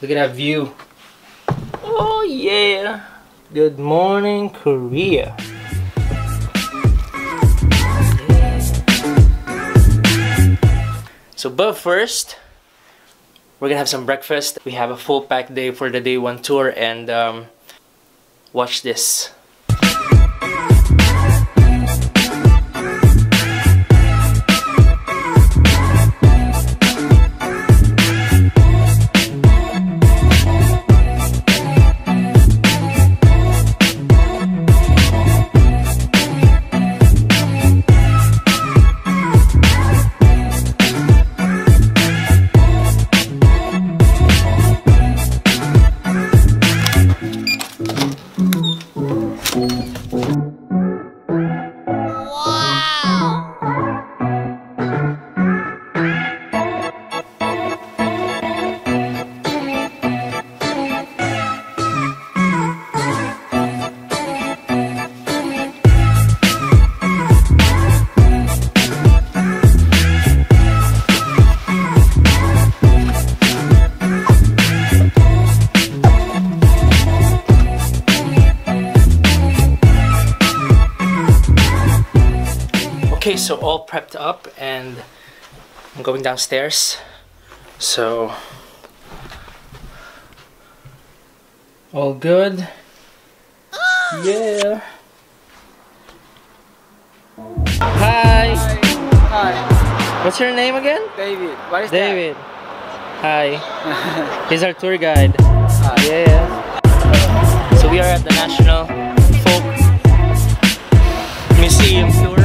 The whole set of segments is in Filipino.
Look at that view. Oh yeah. Good morning, Korea. So, but first, we're gonna have some breakfast. We have a full packed day for the day 1 tour, and watch this. Okay, so all prepped up and I'm going downstairs. So all good. Yeah. Hi. Hi. What's your name again? David. What is David. Hi. He's our tour guide. Hi. Yeah. So we are at the National Folk Museum tour.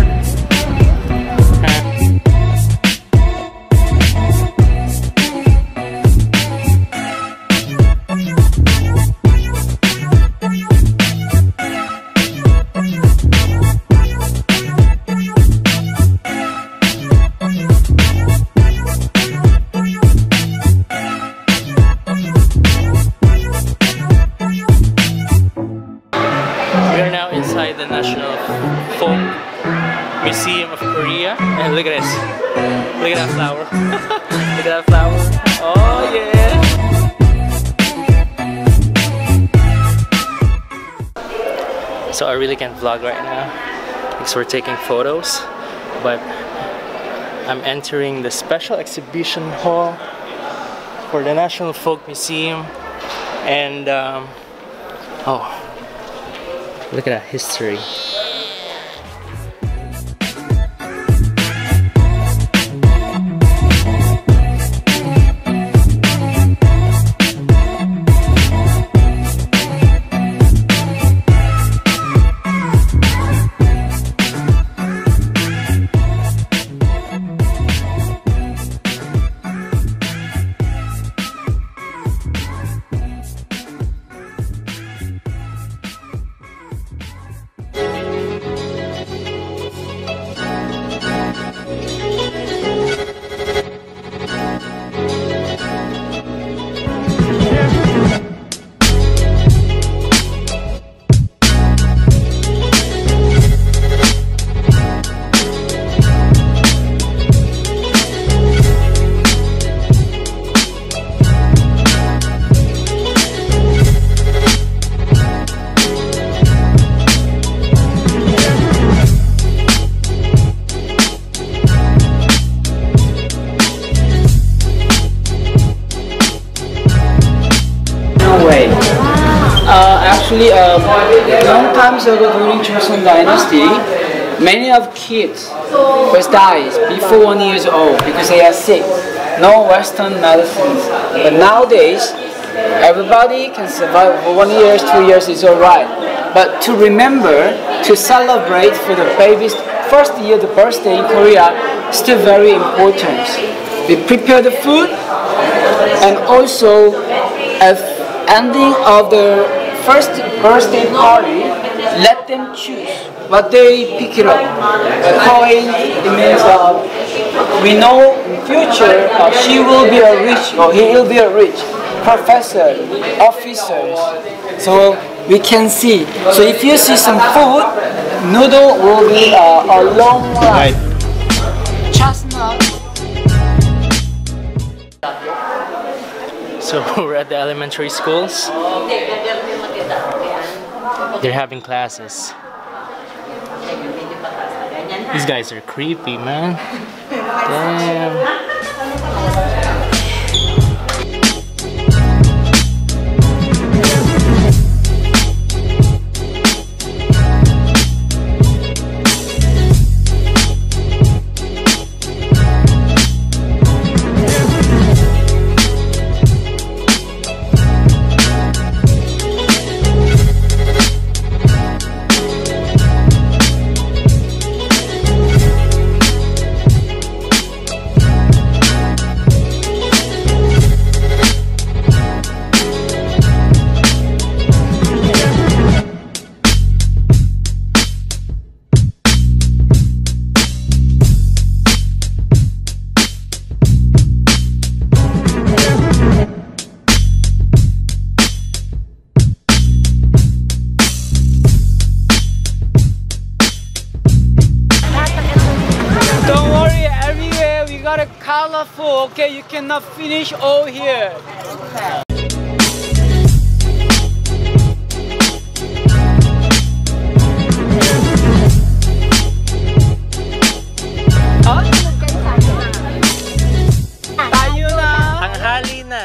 The National Folk Museum of Korea, and look at this. Look at that flower. Look at that flower. Oh yeah. So I really can't vlog right now because we're taking photos, but I'm entering the special exhibition hall for the National Folk Museum, and oh, look at that history. Actually, long time ago during Joseon Dynasty, many of kids first dies before 1 year old because they are sick. No Western medicines. But nowadays, everybody can survive for 1 year, 2 years is alright. But to remember, to celebrate for the baby's first year, the birthday in Korea, still very important. We prepare the food, and also at ending of the first birthday party, let them choose what they pick it up. Coin, it means we know in future she will be a rich or he will be a rich professor, officers. So we can see. So if you see some food, noodle will be a long ride. Chestnut. So we're at the elementary schools. They're having classes. These guys are creepy, man. Damn. Colorful, okay? You cannot finish all here. Tayo na. Tanghali na.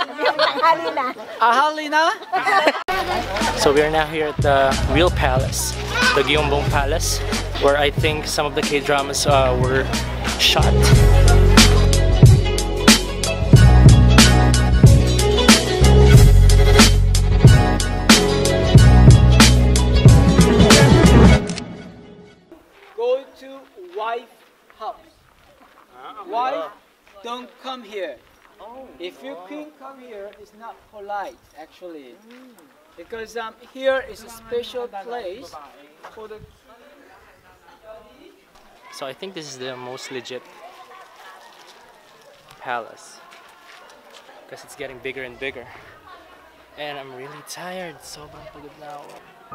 Ahali na. So we are now here at the real palace, the Gyeongbong Palace, where I think some of the K-dramas were shot. Go to wife house. Wife, don't come here. If you can come here, it's not polite actually. Because here is a special place for the... So I think this is the most legit palace because it's getting bigger and bigger. And I'm really tired. Sobrang pagod na ako.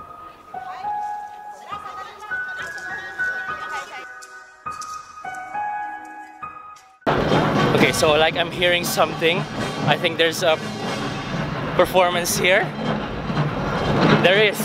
Okay, so like I'm hearing something. I think there's a performance here. There is.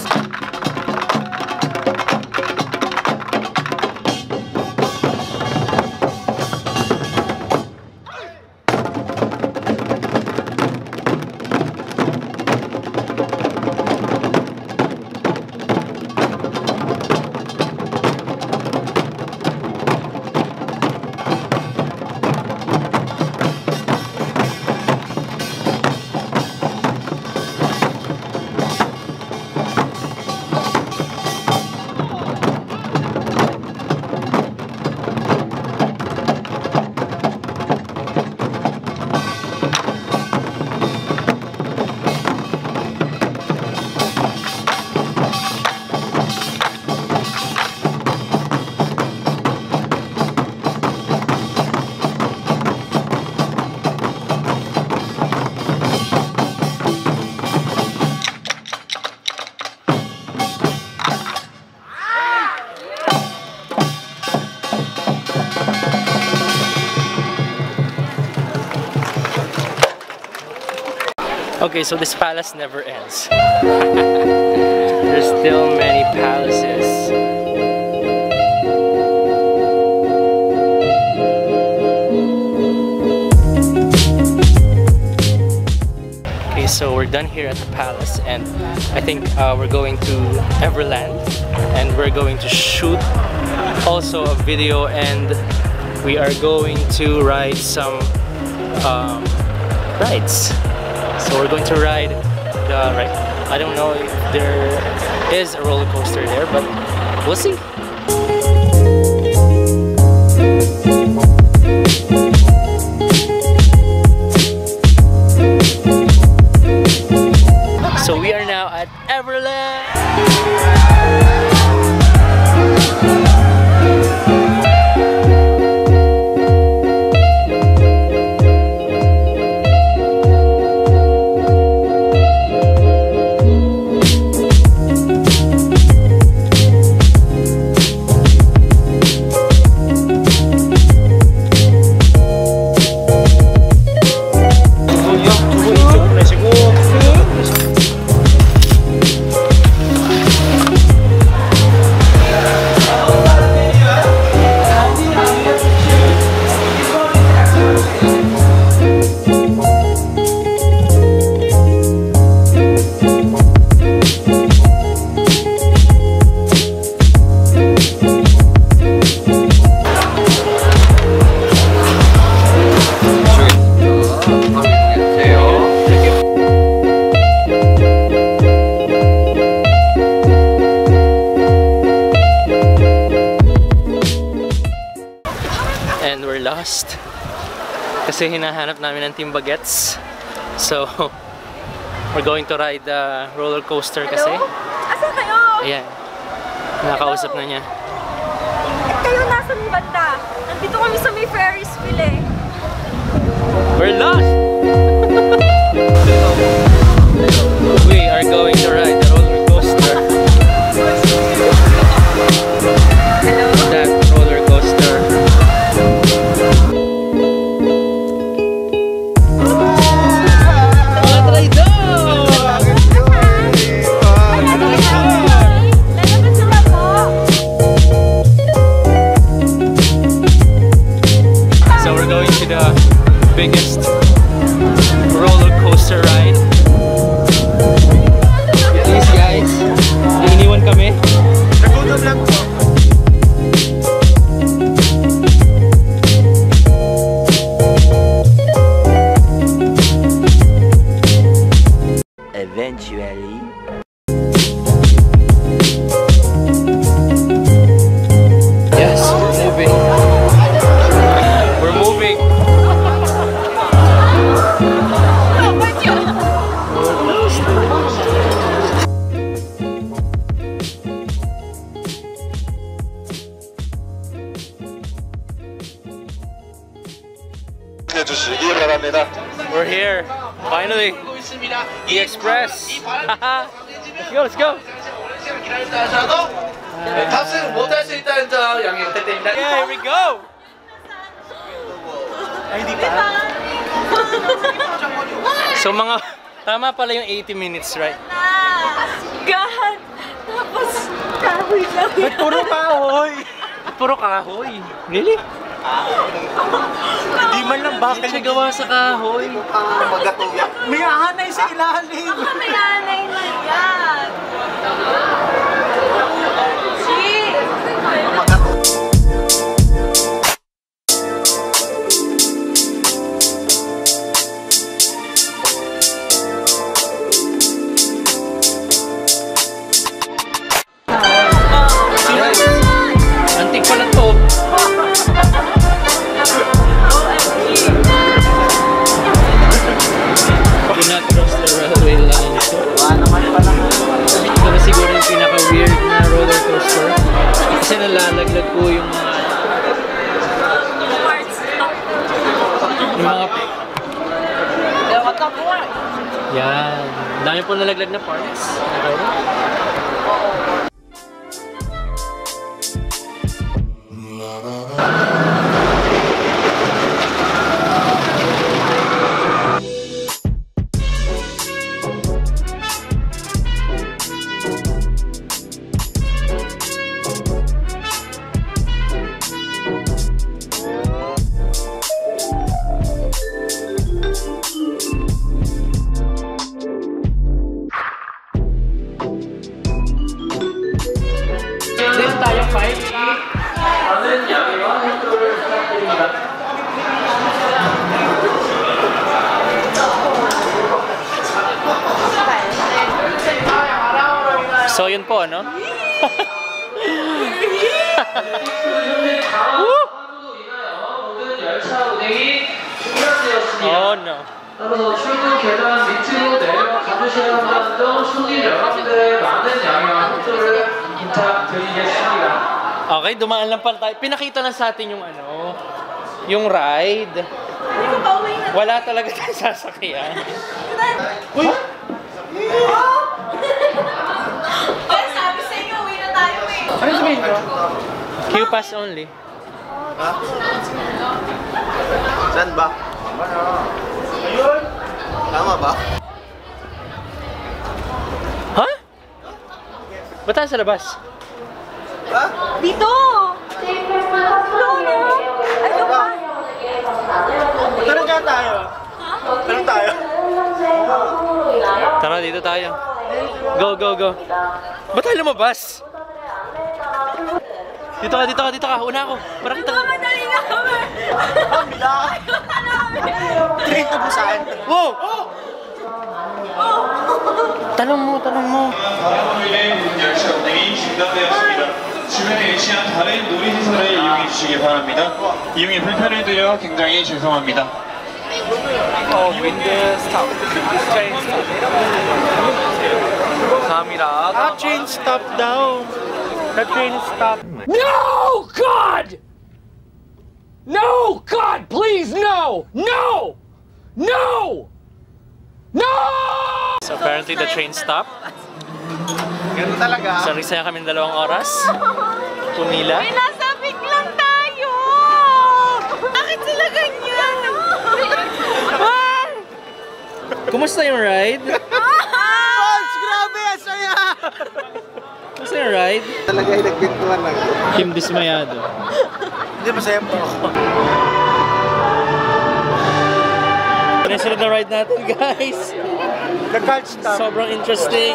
Okay, so this palace never ends. There's still many palaces. Okay, so we're done here at the palace, and I think we're going to Everland, and we're going to shoot also a video, and we are going to ride some rides. So we're going to ride the I don't know if there is a roller coaster there, but we'll see. So we are now at Everland. and we're lost. Kasi hinahanap namin ng Team Bagets. So, we're going to ride the roller coaster kasi. Hello? Asan kayo? Ayan. Nakakausap na niya. Kayo nasa banda. Nandito kami sa may Ferris wheel eh. We're lost! We are going to ride the roller coaster. Hello? That roller coaster. Mga traidor! So we're going to the biggest roller coaster ride. Please guys, iniwan kami. Nagutom lang po. Eventually. Yes, we're moving. We're moving. We're here. Finally. The Express. Let's go, let's go. Yeah, here we go. So mga, tama pala yung 80 minutes, right? God! Tapos, kahoy lang. Ba't puro kahoy? Puro kahoy. Really? Di man lang bakal Kasi gawa sa kahoy. may ahanay sa ilalim. May anay na yan. Shit! Antik pala to. Do not cross the railway line. Ito na siguro yung pinaka-weird na roller coaster. Kasi nalalaglag po yung mga yan. Dami po nalaglag na parts. Okay. Dito tayo 5. So yun po, ano? Oh no. 따라서 출구 계단 밑으로 내려가 주셔야 한다는 점 손님 여러분들의 많은 양해와 협조를 부탁드리겠습니다. Okay, dumaan lang pala tayo. Pinakita lang sa atin yung ano, yung ride. Wala talaga tayong sasakyan. Uy! Kaya sabi sa inyo, uwi na tayo eh. Ano sabihin ko? Q-Pass only. Ha? Saan ba? Tama ba? Ha? Ba't tayo sa labas? Ha? Dito! No, no! Ano ba? Tanong kaya tayo? Tanong tayo? Tara, dito tayo. Go, go, go. Ba't tayo lumabas? Dito ka, dito ka, dito ka. Una ako. Para kita. Madali na kami! Ang bila! Train ka ba saan? Wow! Talong mo, talong mo. 열차 운행이 중단되었습니다. 주변에 위치한 다른 놀이시설을 이용해 주시기 바랍니다. 이용에 불편을 드려 굉장히 죄송합니다. 윈드 스탑. 트레인 스탑. 감사합니다. Train stop daw. The train stop. No, God! No, God, please, no! No! No! No! So apparently the train stopped. Ganun talaga. So nagsaya kami 2 oras. Pumila. May nasabik lang tayo! Bakit sila ganyan? Kumusta yung ride? Pons, grabe! Ang saya! Kumusta yung ride? Talaga ay nagpintuan lang. Kim dismayado. Hindi, masaya po ako. Nasunod na ride natin, guys. Nag-card stop. Sobrang interesting.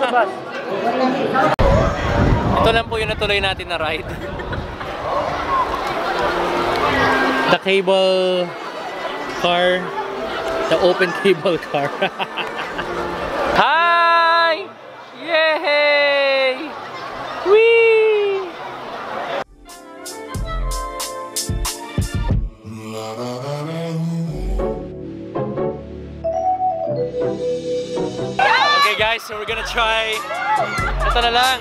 Ito lang po yung natuloy natin na ride. The cable car. The open cable car. Hi! Yay! Whee! Okay guys, so we're gonna try. Ito na lang.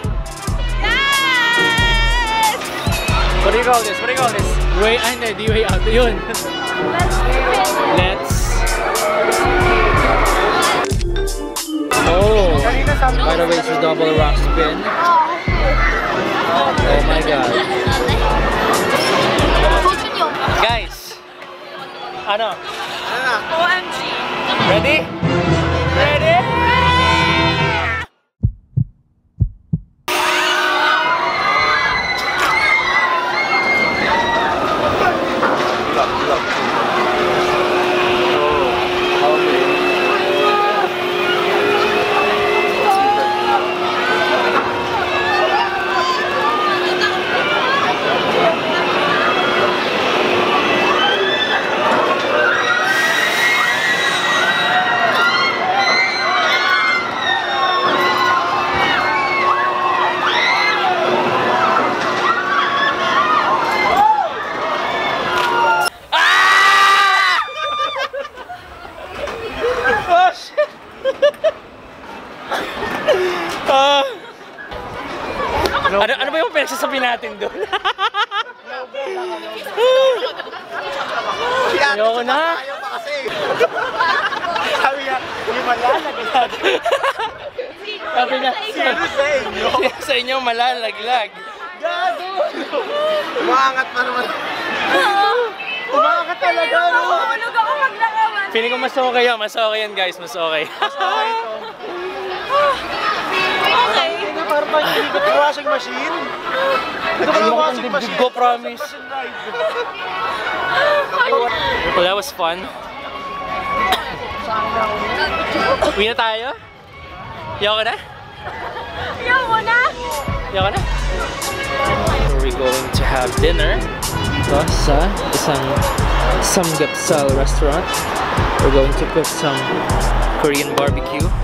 Yes! What do you call this? What do you call this? Way, hindi, di way out. Yun. Let's. Oh. By the way, it's a double rock spin. Oh my god. Guys. Ano? OMG! Ready? Ready? Ano ba yung pinagsasabi natin doon? Ayoko na. Ayaw pa kasi. Sabi niya, yung malalaglag. Sabi niya, Sino sa inyo? sa inyo malalaglag. Gago! Umangat pa naman. Umangat talaga, no? Hulog ako maglakawan. Feeling ko mas okay yan. Mas okay yan guys. Mas okay. Okay. Parang tayo ikot yung washing machine. Ito pala yung washing machine. Go, promise. Well, that was fun. Uwi na tayo? Yaw ka na? Yaw mo na? Yaw ka na? We're going to have dinner ito sa isang Samgyeopsal restaurant. We're going to cook some Korean barbecue.